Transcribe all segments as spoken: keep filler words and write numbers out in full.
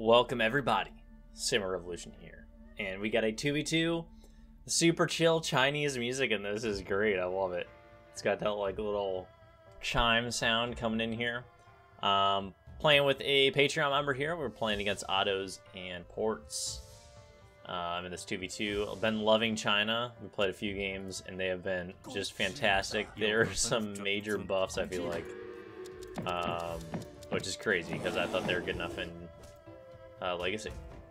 Welcome everybody, Samurai Revolution here, and we got a two v two super chill Chinese music, and this is great. I love it. It's got that like little chime sound coming in here. Um, playing with a Patreon member here. We're playing against Autos and Ports um, in this two v two. I've been loving China. We played a few games, and they have been just fantastic. There are some major buffs, I feel like, um, which is crazy because I thought they were good enough in Uh, Legacy.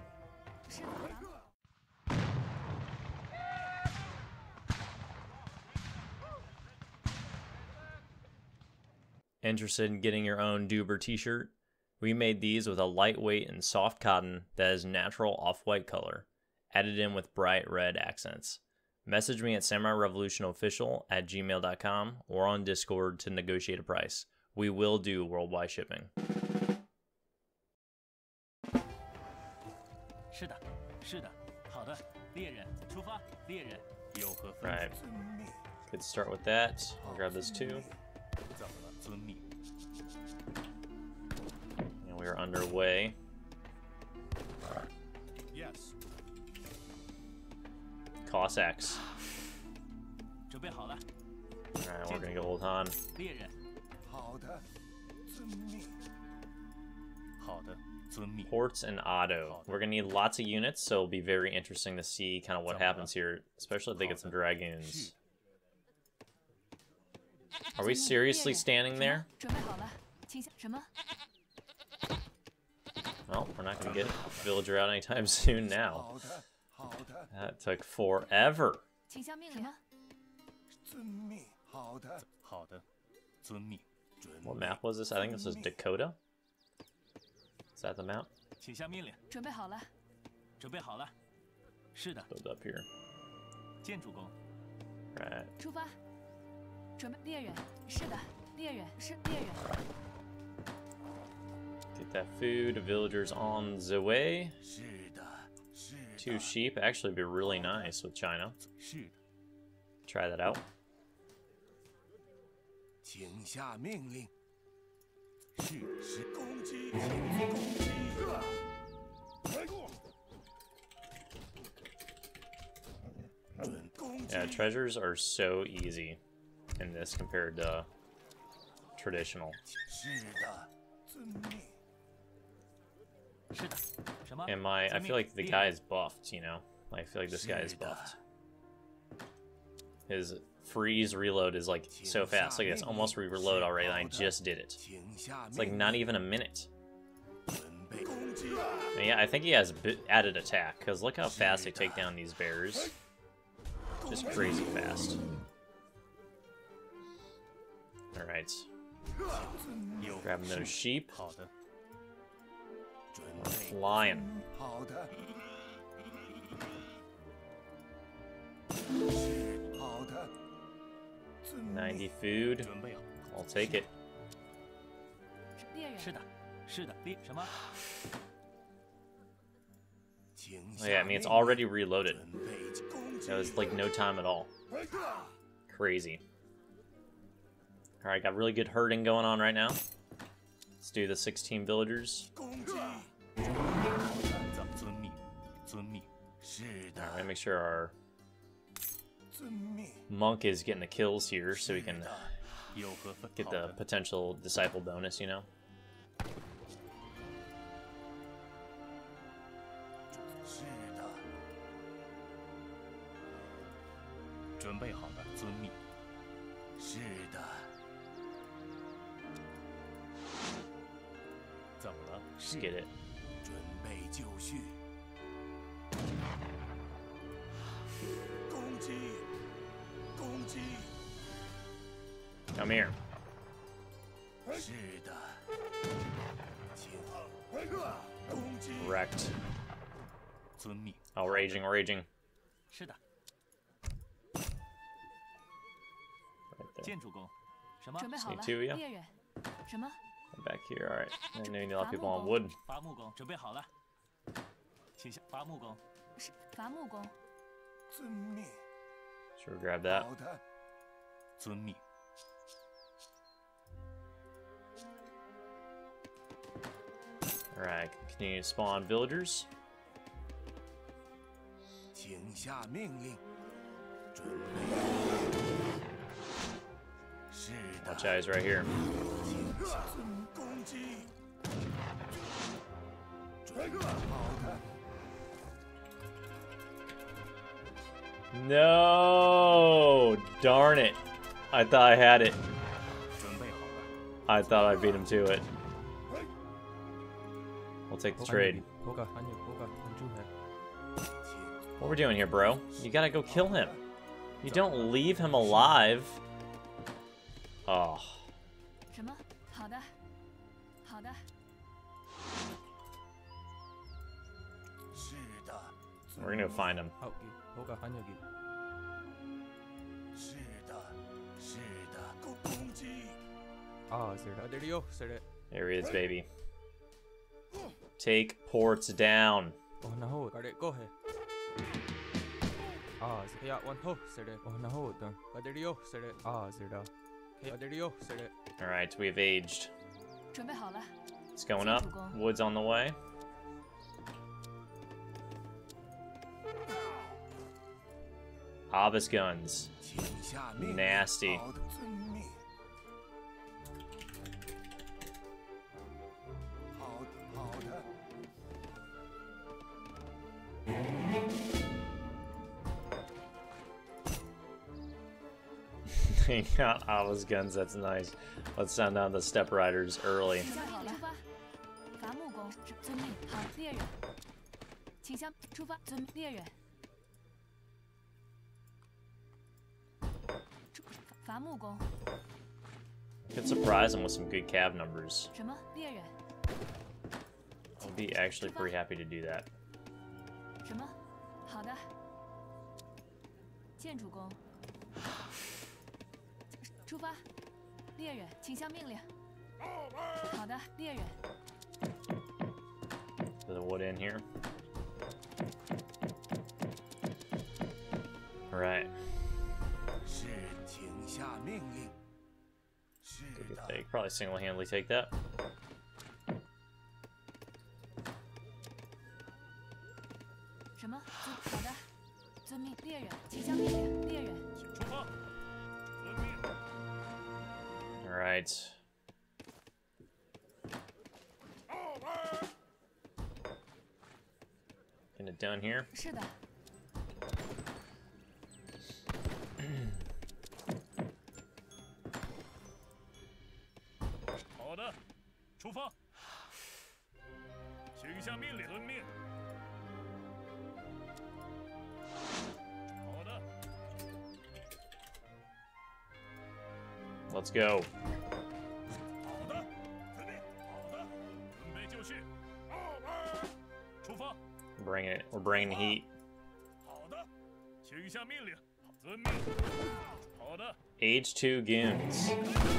Interested in getting your own Duber t-shirt? We made these with a lightweight and soft cotton that is natural off-white color, added in with bright red accents. Message me at samurai revolution official at gmail dot com or on Discord to negotiate a price. We will do worldwide shipping. Right. Could start with that. I'll grab this too. And we are underway. Yes. Cossacks. Alright, we're gonna go Old Han. Ports and Auto. We're gonna need lots of units, so it'll be very interesting to see kind of what happens here, especially if they get some dragoons. Are we seriously standing there? Well, we're not gonna get a villager out anytime soon now. That took forever. What map was this? I think this was Dakota. Is that the map? Build up here. Right. Get that food. Villagers on the way. Two sheep. Actually be really nice with China. Try that out. Yeah, treasures are so easy in this compared to traditional. And my, I feel like the guy is buffed, you know? I feel like this guy is buffed. His freeze reload is like so fast. Like it's almost re-reload already, and I just did it. It's like not even a minute. And yeah, I think he has added attack, because look how fast they take down these bears. Just crazy fast. Alright. Grabbing those sheep. We're flying. ninety food. I'll take it. Oh yeah, I mean, it's already reloaded. That was like no time at all. Crazy. Alright, got really good herding going on right now. Let's do the sixteen villagers. Alright, make sure our monk is getting the kills here so we can get the potential disciple bonus, you know? Just get it. Come here. Wrecked. Oh, raging, raging. Right there. See two of you? Back here, alright. I know you need a lot of people on wood. Sure, grab that. Alright, continue to spawn villagers. 请下命令。准备。是的。 Watch eyes right here. 请下攻击。准备好的。 No! Darn it. I thought I had it. I thought I beat him to it. We'll take the trade. What we're doing here, bro? You gotta go kill him. You don't leave him alive. Oh. We're gonna go find him. There he is, baby. Take ports down. Alright, we have aged. It's going up. Wood's on the way. Obus guns. Nasty. He got Obus guns, that's nice. Let's send down the step riders early. Could surprise him with some good cab numbers. I'll be actually pretty happy to do that. There's a wood in here. All right. They could probably single-handedly take that. All right. Getting it done here. Let's go. Bringing it. We're bringing the heat. Age two goons.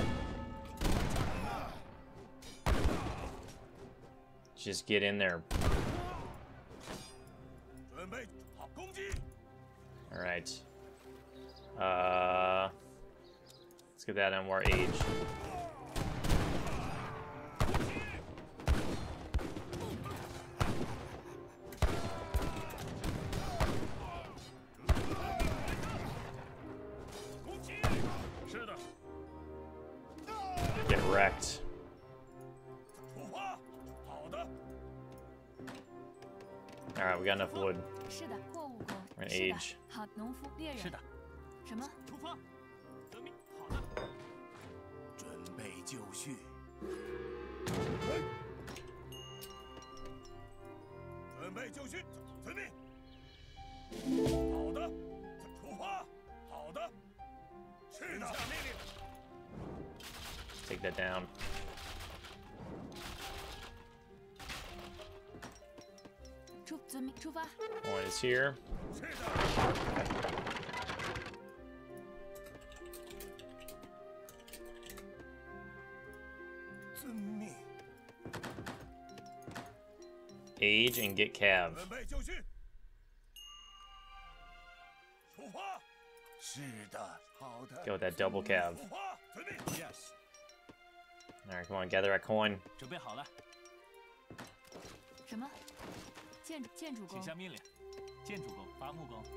Just get in there. All right. Uh, let's get that on more age. Get wrecked. Alright, we got enough wood. We're gonna age. Take that down. One is here. Age and get Cav. Go with that double Cav. Alright, come on, gather that coin. 什么？建筑建筑工请。下命令，建筑工、伐木工，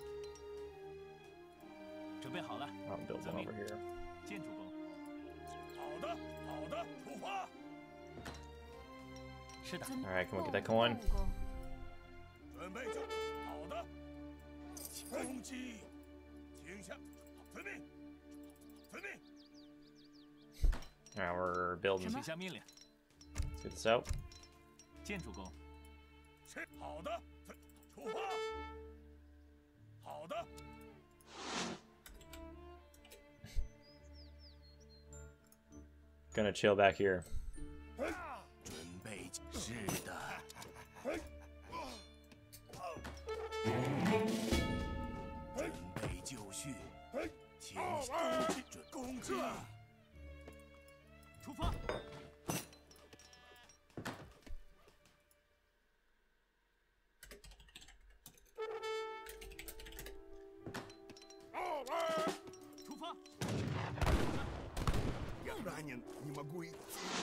准备好了。 I'll build one over here. 建筑工， 好的，好的，出发。 是的， Alright, can we get that coin? 矿物工。 准备就好的。攻击，停下，遵命，遵命。 Alright, we're building. 请下命令， Let's get this out. 建筑工， 是好的，出发。好的， Gonna chill back here. 准备是的。准备就绪，停攻击，准攻击。 出发。出发。 Я ранен, не могу идти.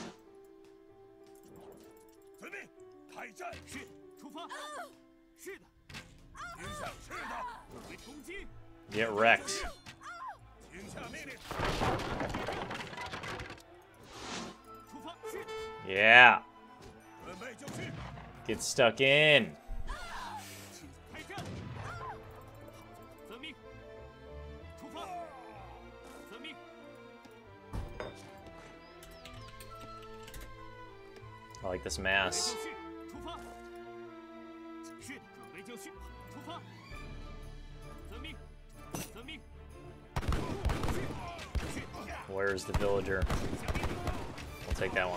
遵命，开战。 是，出发。是的， 停下，是的。 为攻击。 Get wrecked. 停下命令。 出发。是。 Yeah. 准备就绪。 Get stuck in. 开战。遵命。出发。遵命。 I like this mass. 出发。是的，准备就绪。出发。遵命。遵命。 Where's the villager? We'll take that one.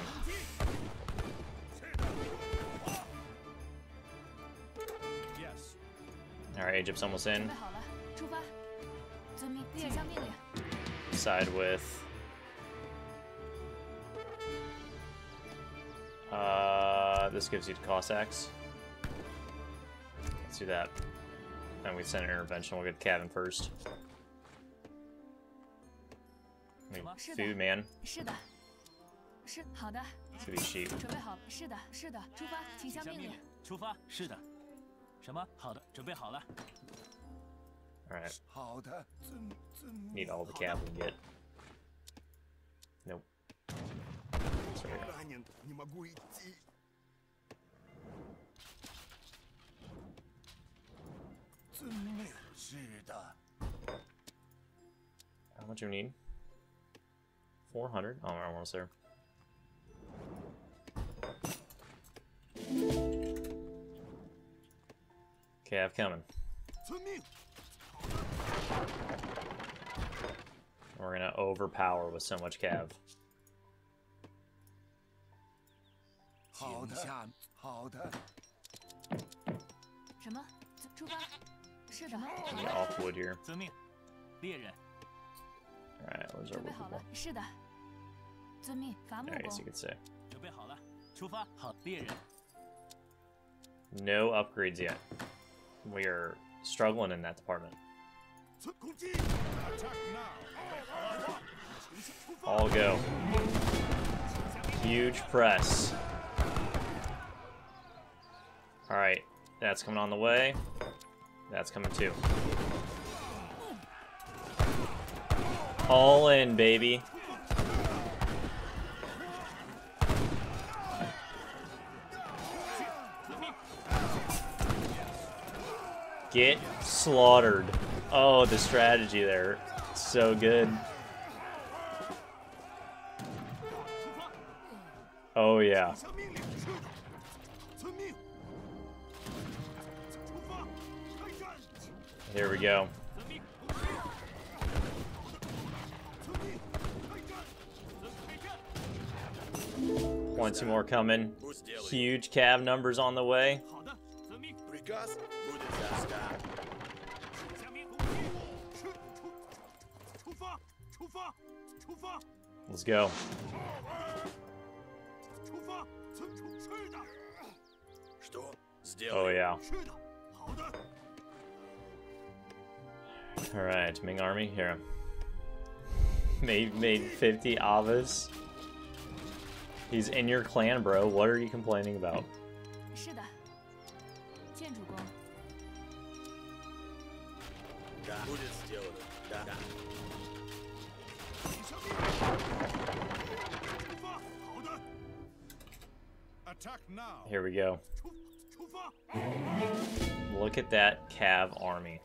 Yes. Alright, Egypt's almost 准 in. 备好了，出发。遵命，列下命令。 Side with. Uh, this gives you Cossacks. Let's do that. Then we send an intervention. We'll get Kevin first. I mean, food, man. 是的，是好的。 To these sheep. 准备好，是的，是的，出发，请下命令。 出发。是的。什么？好的，准备好了。 Alright. 好的，遵遵命。 Need all the cav we can get. Nope. Sorry. Ранен, не могу идти. 遵命。是的。 How much do you need? four hundred? Oh, we're almost there. Cav coming. 遵命。 We're gonna overpower with so much cav. 好的，好的。 什么？出发。是的。 Get off wood here. 遵命。猎人。 Alright, where's our 准备 wood 好了 people?。 是的。遵命，伐木 I guess 工 you。could say. 准备好了。出发。好，猎人。 No upgrades yet. We are struggling in that department. 攻击。Attack now. All go. Huge press. Alright, that's coming on the way. That's coming too. All in, baby. Get slaughtered. Oh, the strategy there. So good. Oh, yeah. 下命令。是的。遵命。出发。开战。 Here we go. 遵命。 遵命。开战。 开战。 Plenty more coming. Huge cav numbers on the way. 好的，遵命。 Приказ будет доставлен. 下面攻击。是出。出发。出发。出发。 Let's go. 出发。出出是的。Что Oh, сделаем? yeah. 是的。好的。 Alright, Ming Army, here. Made, made fifty Avas. He's in your clan, bro. What are you complaining about? 是的，建主公。 Будет сделано. Да. 请下命令。出发。好的。 Attack now. Here we go. 出出发。 Look at that Cav army.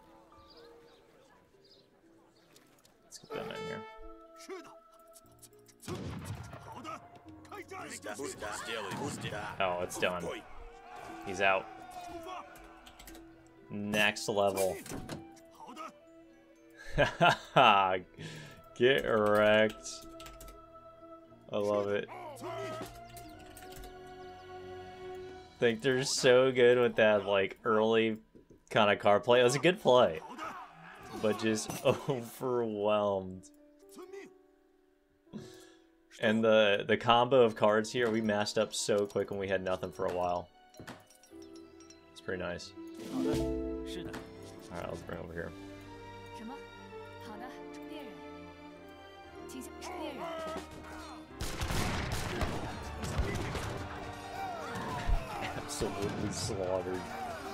Let's get them in here. 是的。好的。开战。 Oh, it's done. He's out. 出发。 Next level. 好的。 Get wrecked. I love it. 遵命。 Think they're so good with that like early kind of card play. It was a good play, 好的。 but just overwhelmed. 遵命。 And the the combo of cards here, we mashed up so quick when we had nothing for a while. It's pretty nice. 好的。是的。 All right, let's bring it over here. 什么？好的，猎人。请下猎人。 Absolutely slaughtered.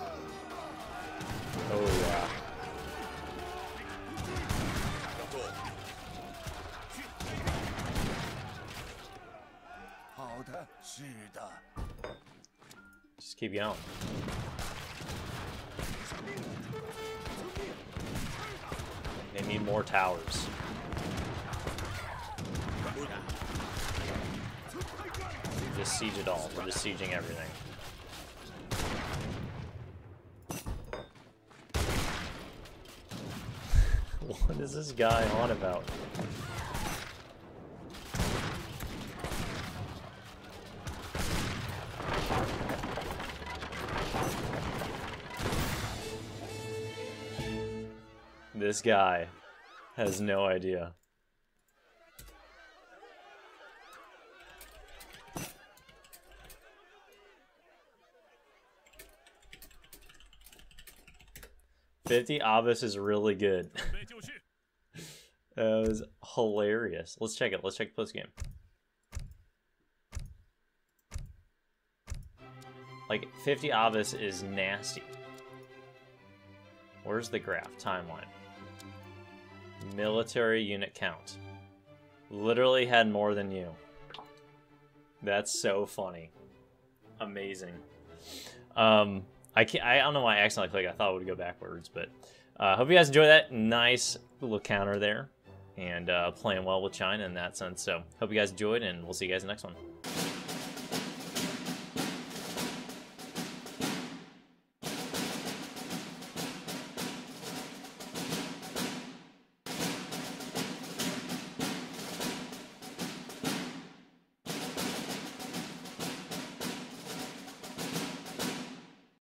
Oh yeah. 好的，是的。 Just keep going. They need more towers. Just siege it all. We're just sieging everything. What is this guy on about? This guy has no idea. Fifty Avis is really good. 准备就绪。 That was hilarious. Let's check it. Let's check post game. Like fifty Avis is nasty. Where's the graph? Timeline. Military unit count. Literally had more than you. That's so funny. Amazing. Um, I can't. I don't know why I accidentally clicked. I thought it would go backwards, but uh, hope you guys enjoy that nice little counter there, and uh, playing well with China in that sense. So hope you guys enjoyed, and we'll see you guys in the next one.